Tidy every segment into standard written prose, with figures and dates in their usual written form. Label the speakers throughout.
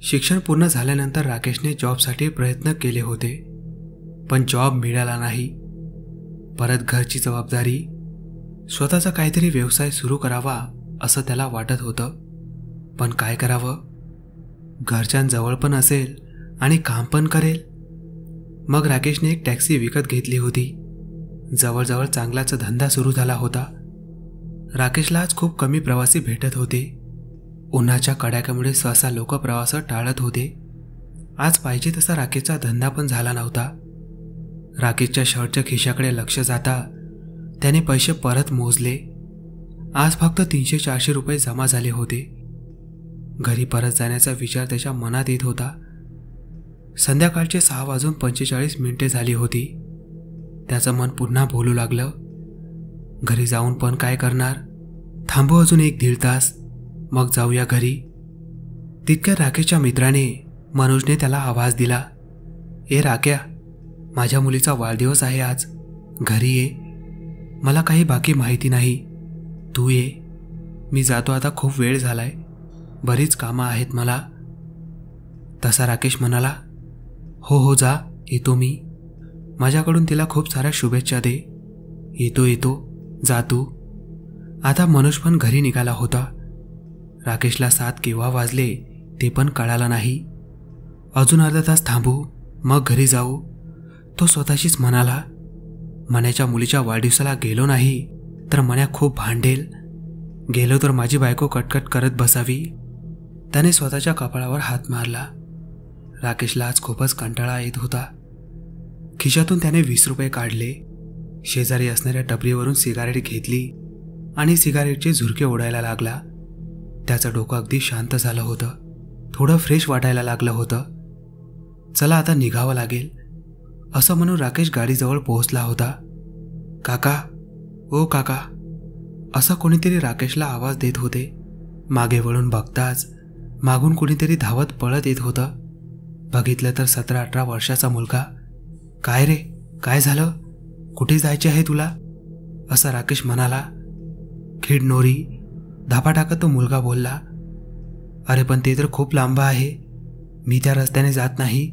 Speaker 1: शिक्षण पूर्ण झाल्यानंतर राकेशने जॉबसाठी प्रयत्न केले होते, पण जॉब मिळाला नाही. परत घरची जबाबदारी, स्वतःचा काहीतरी व्यवसाय सुरू करावा असं त्याला वाटत होतं. पण काय करावं? घरच्यांजवळ पण असेल आणि काम पण करेल. मग राकेशने एक टॅक्सी विकत घेतली होती. जवळजवळ चांगलाच धंदा सुरू झाला होता. राकेशला आज खूप कमी प्रवासी भेटत होते. उन्हाच्या कडाक्यामुळे सहसा लोक प्रवास टाळत होते. आज पाहिजे तसा राकेशचा धंदा पण झाला नव्हता. राकेशच्या शर्टच्या खिशाकडे लक्ष जाता त्याने पैसे परत मोजले. आज फक्त 300-400 रुपये जमा झाले होते. घरी परत जाण्याचा विचार त्याच्या मनात येत होता. संध्याकाळचे 6:45 झाली होती. त्याचं मन पुन्हा बोलू लागलं, घरी जाऊन पण काय करणार? थांबू अजून 1-1.5 तास, मग जाऊया घरी. तितक्या राकेशच्या मित्राने मनोजने त्याला आवाज दिला, ए राक्या, माझ्या मुलीचा वाढदिवस आहे आज, घरी ये. मला काही बाकी माहिती नाही, तू ये. मी जातो आता, खूप वेळ झालाय, बरीच कामं आहेत मला. तसा राकेश म्हणाला, हो जा, येतो मी. माझ्याकडून तिला खूप साऱ्या शुभेच्छा दे. येतो जा तू. आता मनोज पण घरी निघाला होता. राकेशला 7 केव्हा वाजले ते पण कळालं नाही. अजून अर्धा तास थांबू, मग घरी जाऊ, तो स्वतःशीच म्हणाला. मन्याच्या मुलीच्या वाढदिवसाला गेलो नाही तर मन्या खूप भांडेल. गेलो तर माझी बायको कटकट करत बसावी. त्याने स्वतःच्या कपाळावर हात मारला. राकेशला आज खूपच कंटाळा येत होता. खिशातून त्याने 20 रुपये काढले. शेजारी असणाऱ्या टपरीवरून सिगारेट घेतली आणि सिगारेटचे झुरके ओढायला लागला. त्याचं डोकं अगदी शांत झालं होतं. थोडं फ्रेश वाटायला लागलं होतं. चला आता निघावं लागेल असं म्हणून राकेश गाडीजवळ पोहोचला होता. काका, ओ काका, असं कोणीतरी राकेशला आवाज देत होते. मागे वळून बघताच मागून कोणीतरी धावत पळत येत होतं. बघितलं तर 17-18 वर्षाचा मुलगा. काय रे, काय झालं? कुठे जायचे आहे तुला? असं राकेश म्हणाला. खिडनोरी, धापा टाकत तो मुलगा बोलला. अरे पण ते तर खूप लांब आहे, मी त्या रस्त्याने जात नाही.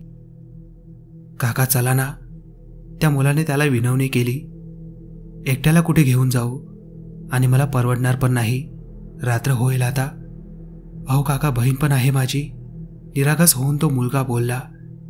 Speaker 1: काका चला ना, त्या मुलाने त्याला विनवणी केली. एकट्याला कुठे घेऊन जाऊ, आणि मला परवडणार पण नाही, रात्र होईल आता. अहो काका, बहीण पण आहे माझी, निरागस होऊन तो मुलगा बोलला.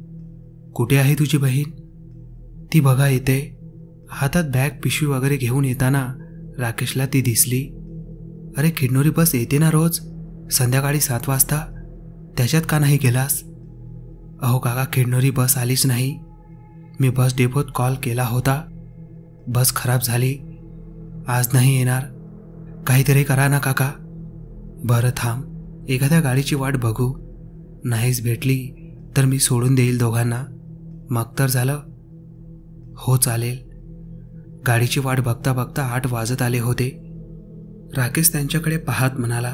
Speaker 1: कुठे आहे तुझी बहीण? ती बघा येते. हातात बॅग पिशवी वगैरे घेऊन येताना राकेशला ती दिसली. अरे खिडनोरी बस येते ना रोज संध्याकाळी 7 वाजता, त्याच्यात का नाही गेलास? अहो काका, खिडनोरी बस आलीच नाही. मी बस डेपोत कॉल केला होता, बस खराब झाली, आज नाही येणार. काहीतरी करा ना काका. बरं थांब, एखाद्या गाडीची वाट बघू, नाहीच भेटली तर मी सोडून देईल दोघांना, मग तर झालं. हो चालेल. गाडीची वाट बघता बघता 8 वाजत आले होते. राकेश त्यांच्याकडे पाहत म्हणाला,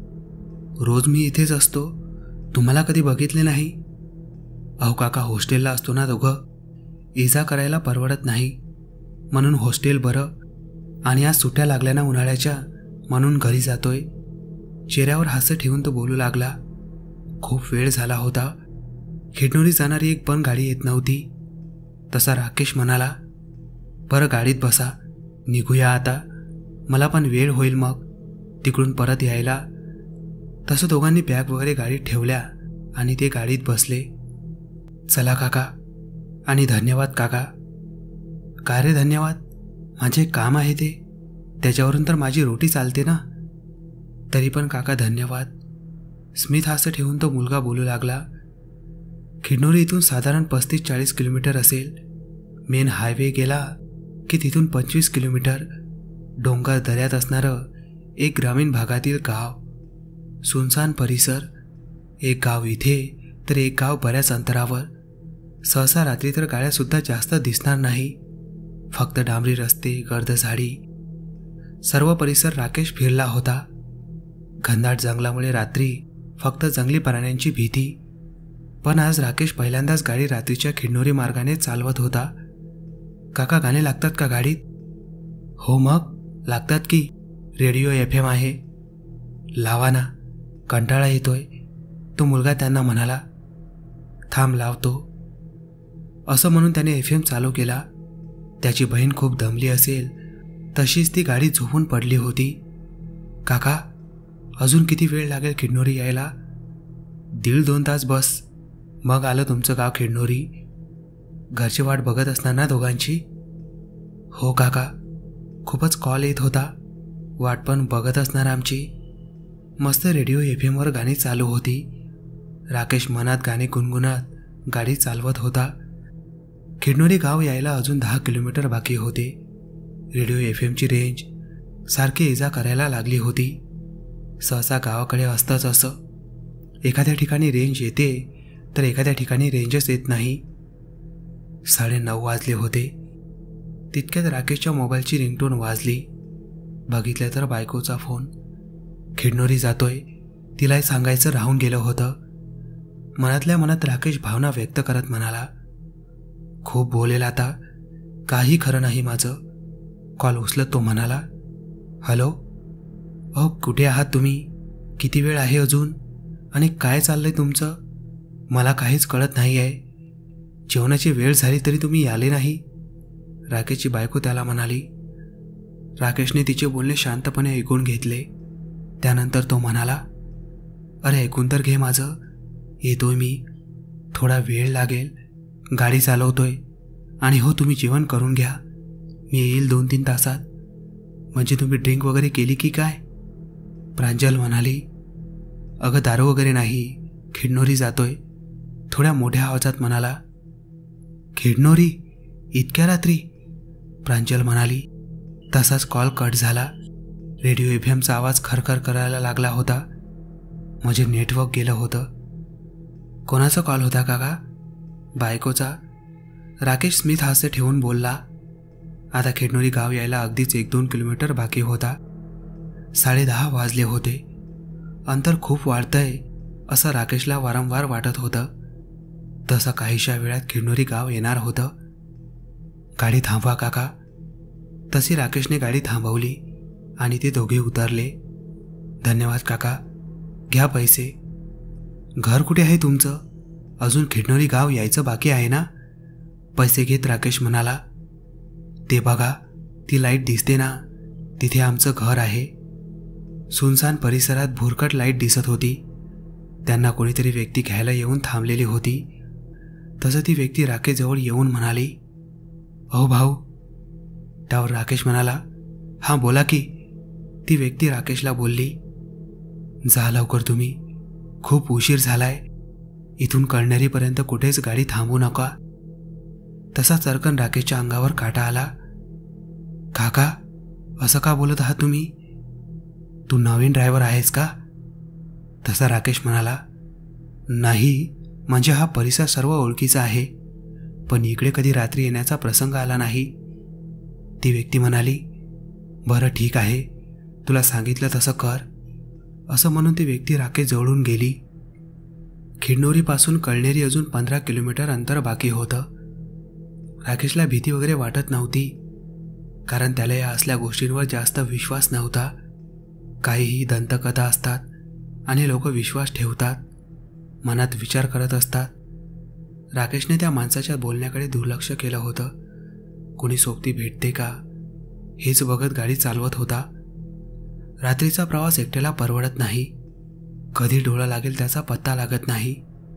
Speaker 1: रोज मी इथेच असतो, तुम्हाला कधी बघितले नाही. अहो काका, हॉस्टेलला असतो ना दोघं, इजा करायला परवडत नाही, म्हणून हॉस्टेल बरं. आणि आज सुट्ट्या लागल्या ना उन्हाळ्याच्या, म्हणून घरी जातोय. चेहऱ्यावर हास्य ठेवून तो बोलू लागला. खूप वेळ झाला होता. खिडनोरी जाणारी एक पण गाडी येत नव्हती. तसा राकेश म्हणाला, बरं गाडीत बसा, निघूया आता, मला पण वेळ होईल मग तिकडून परत यायला. तसं दोघांनी बॅग वगैरे गाडीत ठेवल्या आणि ते गाडीत बसले. चला काका, आणि धन्यवाद काका. काय रे धन्यवाद? माझे काम आहे ते, त्याच्यावरून तर माझी रोटी चालते ना. तरी पण काका धन्यवाद. स्मित हास्य ठेवून तो मुलगा बोलू लागला. खिडनोरी इथून साधारण 35-40 किलोमीटर असेल. मेन हायवे गेला की तिथून 25 किलोमीटर डोंगर दऱ्यात असणारं एक ग्रामीण भागातील गाव. सुनसान परिसर. एक गाव इथे तर एक गाव बऱ्याच अंतरावर. सहसा रात्री तर गाड्यासुद्धा जास्त दिसणार नाही. फक्त डांबरी रस्ते, गर्द झाडी. सर्व परिसर राकेश फिरला होता. घनदाट जंगलामुळे रात्री फक्त जंगली प्राण्यांची भीती. पण आज राकेश पहिल्यांदाच गाडी रात्रीच्या खिडनोरी मार्गाने चालवत होता. काका, गाणे लागतात का गाडीत? हो मग लागतात की, रेडिओ FM आहे. लावा ना, कंटाळा येतोय. तो मुलगा त्यांना म्हणाला, थांब लावतो. असं म्हणून त्याने FM चालू केला. त्याची बहीण खूप दमली असेल तशीच ती गाडी झोपून पडली होती. काका, अजून किती वेळ लागेल खिडनोरी यायला? 1.5-2 तास बस, मग आलं तुमचं गाव खिडनोरी. घरची वाट बघत असणार ना दोघांची? हो काका, खूपच कॉल येत होता, वाट पण बघत असणार आमची. मस्त रेडिओ FM वर गाणी चालू होती. राकेश मनात गाणी गुणगुणत गाडी चालवत होता. खिडनोरी गाव यायला अजून 10 किलोमीटर बाकी होते. रेडिओ FMची रेंज सारखी इजा करायला लागली होती. सहसा गावाकडे असतंच असं, एखाद्या ठिकाणी रेंज येते तर एखाद्या ठिकाणी रेंजच येत नाही. 9:30 वाजले होते. तितक्यात राकेशच्या मोबाईलची रिंगटोन वाजली. बघितलं तर बायकोचा फोन. खिडनोरी जातोय, तिलाही सांगायचं राहून गेलं होतं. मनातल्या मनात राकेश भावना व्यक्त करत म्हणाला, खूप बोलेल आता, काही खरं नाही माझं. कॉल उचलत तो म्हणाला, हॅलो, अहो कुठे आहात तुम्ही? किती वेळ आहे अजून? आणि काय चाललंय तुमचं? मला काहीच कळत नाही आहे. जेवणाची वेळ झाली तरी तुम्ही आले नाही. राकेशची बायको त्याला म्हणाली. राकेशने तिचे बोलणे शांतपणे ऐकून घेतले. त्यानंतर तो म्हणाला, अरे ऐकून तर घे माझं, येतोय मी, थोडा वेळ लागेल, गाडी चालवतोय. आणि हो तुम्ही जेवण करून घ्या, मी येईल 2-3 तासात. म्हणजे तुम्ही ड्रिंक वगैरे केली की काय? प्रांजल म्हणाली, अगं दारू वगैरे नाही, खिडनोरी जातोय. थोड्या मोठ्या आवाजात म्हणाला. खिडनोरी? इतक्या रात्री? प्रांजल म्हणाली. तसाच कॉल कट झाला. रेडिओ FMचा आवाज खरखर करायला लागला होता. म्हणजे नेटवर्क गेलं होतं. कोणाचा कॉल होता काका? बायकोचा. राकेश स्मिथ हास्य ठेवून बोलला. आता खिडनोरी गाव यायला अगदीच 1-2 किलोमीटर बाकी होता. 10:30 वाजले होते. अंतर खूप वाढतंय असं राकेशला वारंवार वाटत होतं. तसं काहीशा वेळात खिडनोरी गाव येणार होतं. गाडी थांबवा काका. तशी राकेशने गाडी थांबवली आणि ते दोघे उतरले. धन्यवाद काका, घ्या पैसे. घर कुठे आहे तुमचं? अजून खिडनोरी गाव यायचं बाकी आहे ना? पैसे घेत राकेश म्हणाला. ते बघा, ती लाईट दिसते ना, तिथे आमचं घर आहे. सुनसान परिसरात भुरकट लाईट दिसत होती. त्यांना कोणीतरी व्यक्ती घ्यायला येऊन थांबलेली होती. तसं ती व्यक्ती राकेशजवळ येऊन म्हणाली, अहो भाऊ. त्यावर राकेश म्हणाला, हां बोला की. ती व्यक्ती राकेशला बोलली, जा लवकर तुम्ही, खूप उशीर झालाय. इथून कळनेरीपर्यंत कुठेच गाडी थांबवू नका. तसा चरकन राकेशच्या अंगावर काटा आला. काका, असं का बोलत आहात तुम्ही? तू नवीन ड्रायव्हर आहेस का? तसा राकेश म्हणाला, नाही, म्हणजे हा परिसर सर्व ओळखीचा आहे, पण इकडे कधी रात्री येण्याचा प्रसंग आला नाही. ती व्यक्ती म्हणाली, बरं ठीक आहे, तुला सांगितलं तसं कर. असं म्हणून ती व्यक्ती राकेश जवळून गेली. खिडनोरीपासून कळनेरी अजून 15 किलोमीटर अंतर बाकी होतं. राकेशला भीती वगैरे वाटत नव्हती, कारण त्याला या असल्या गोष्टींवर जास्त विश्वास नव्हता. काहीही दंतकथा असतात आणि लोक विश्वास ठेवतात, मनात विचार करत असतात. राकेशने त्या माणसाच्या बोलण्याकडे दुर्लक्ष केलं होतं. कोणी सोबती भेटते का हेच बघत गाडी चालवत होता. रात्रीचा प्रवास एकट्याला परवडत नाही. कधी डोळा लागेल त्याचा पत्ता लागत नाही.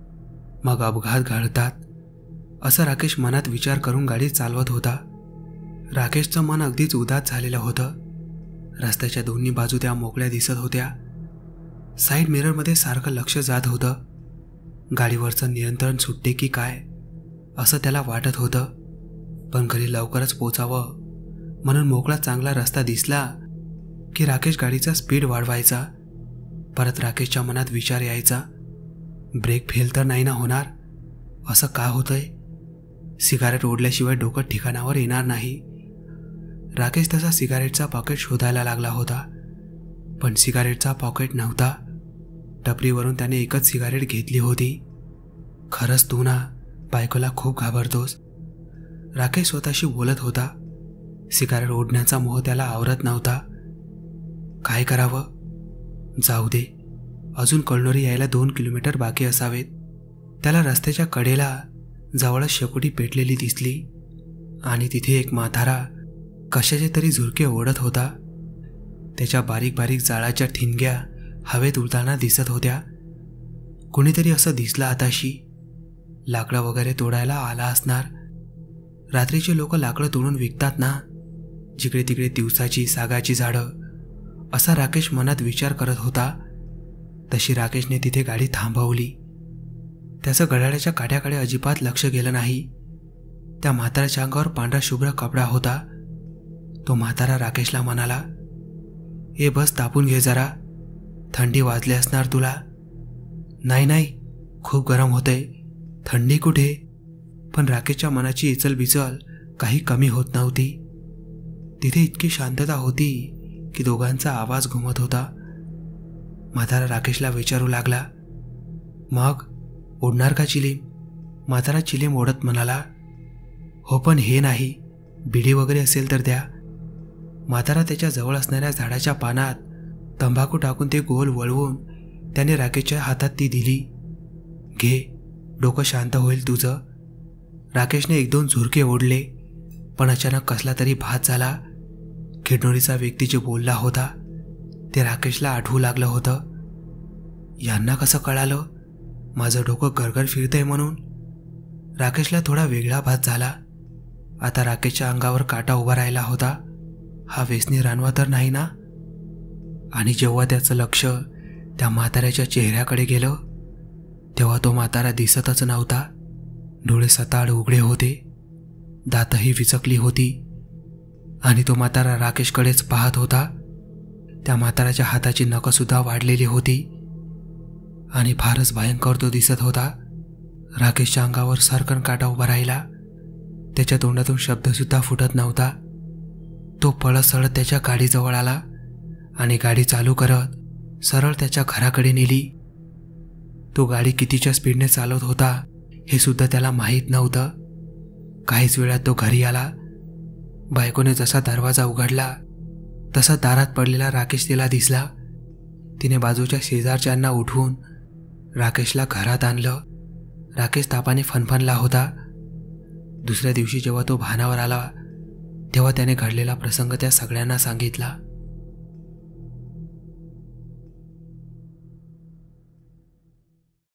Speaker 1: मग अपघात घडतात असं राकेश मनात विचार करून गाडी चालवत होता. राकेशचं मन अगदीच उदास झालेलं होतं. रस्त्याच्या दोन्ही बाजू त्या मोकळ्या दिसत होत्या. साईड मिररमध्ये सारखं लक्ष जात होतं. गाडीवरचं नियंत्रण सुटते की काय असं त्याला वाटत होतं. पण घरी लवकरच पोचावं म्हणून मोकळा चांगला रस्ता दिसला की राकेश गाडीचा स्पीड वाढवायचा. परत राकेशच्या मनात विचार यायचा, ब्रेक फेल तर नाही ना होणार? असं का होतंय? सिगारेट ओढल्याशिवाय डोकं ठिकाणावर येणार नाही. राकेश तसा सिगारेटचा पॉकेट शोधायला लागला होता, पण सिगारेटचा पॉकेट नव्हता. टपरीवरून त्याने एकच सिगारेट घेतली होती. खरंच तू ना बायकोला खूप घाबरतोस, राकेश स्वतःशी बोलत होता. सिगारेट ओढण्याचा मोह त्याला आवरत नव्हता. काय करावं? जाऊ दे, अजून कळनोरी यायला 2 किलोमीटर बाकी असावेत. त्याला रस्त्याच्या कडेला जवळच शेकोटी पेटलेली दिसली आणि तिथे एक म्हातारा कशाचे तरी झुरके ओढत होता. त्याच्या बारीक बारीक जाळाच्या ठिणग्या हवेत उडताना दिसत होत्या. कुणीतरी असं दिसलं आताशी. लाकडं वगैरे तोडायला आला असणार. रात्रीचे लोक लाकडं तोडून विकतात ना, जिकडे तिकडे दिवसाची सागाची झाडं. असा राकेश मनात विचार करत होता. तशी राकेशने तिथे गाडी थांबवली. त्याचं घड्याळाच्या काट्याकडे अजिबात लक्ष गेलं नाही. त्या म्हाताऱ्याच्या अंगावर पांढरा शुभ्र कपडा होता. तो म्हातारा राकेशला म्हणाला, "ए बस तापून घे जरा, थंडी वाजली असणार तुला." "नाही नाही, खूप गरम होतंय." "थंडी कुठे?" पण राकेशच्या मनाची इचलबिचल काही कमी होत नव्हती. तिथे इतकी शांतता होती की दोघांचा आवाज घुमत होता. म्हातारा राकेशला विचारू लागला, "मग ओढणार का चिलीम?" म्हातारा चिलीम ओढत म्हणाला, "हो पण हे नाही, बिडी वगैरे असेल तर द्या." म्हातारा त्याच्या जवळ असणाऱ्या झाडाच्या पानात तंबाखू टाकून ते गोल वळवून त्याने राकेशच्या हातात ती दिली. "घे, डोकं शांत होईल तुझं." राकेशने 1-2 झुरके ओढले, पण अचानक कसला तरी भास झाला. खिडनोरीचा व्यक्ती जे बोलला होता ते राकेशला आठवू लागलं होतं. यांना कसं कळालं माझं डोकं गरगर फिरतंय म्हणून? राकेशला थोडा वेगळा भास झाला. आता राकेशच्या अंगावर काटा उभा राहिला होता. हा व्यसनी रानवा तर नाही ना? आणि जेव्हा त्याचं लक्ष त्या म्हाताऱ्याच्या चेहऱ्याकडे गेलं तेव्हा तो म्हातारा दिसतच नव्हता. डोळे सताड उघडे होते, दातही विचकली होती आणि तो म्हातारा राकेशकडेच पाहत होता. त्या म्हाताऱ्याच्या हाताची नखंसुद्धा वाढलेली होती आणि फारच भयंकर तो दिसत होता. राकेशच्या अंगावर सरकन काटा उभा राहिला. त्याच्या तोंडातून शब्दसुद्धा फुटत नव्हता. तो पळत सळत त्याच्या गाडीजवळ आला आणि गाडी चालू करत सरळ त्याच्या घराकडे नेली. तो गाडी कितीच्या स्पीडने चालवत होता हे सुद्धा त्याला माहीत नव्हतं. काहीच वेळात तो घरी आला. बायकोने जसा दरवाजा उघडला तसा दारात पडलेला राकेश तिला दिसला. तिने बाजूच्या शेजारच्यांना उठवून राकेशला घरात आणलं. राकेश तापाने फणफणला होता. दुसऱ्या दिवशी जेव्हा तो भानावर आला तेव्हा त्याने घडलेला प्रसंग त्या सगळ्यांना सांगितला.